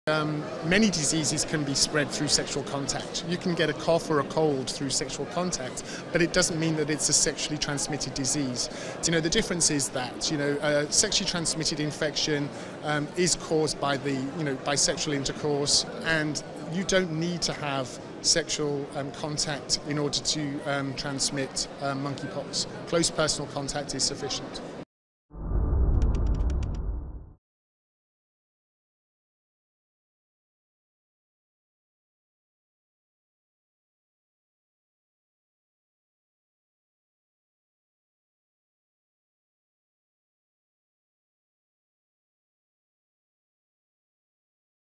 Many diseases can be spread through sexual contact. You can get a cough or a cold through sexual contact, but it doesn't mean that it's a sexually transmitted disease. The difference is that, sexually transmitted infection is caused by by sexual intercourse, and you don't need to have sexual contact in order to transmit monkeypox. Close personal contact is sufficient.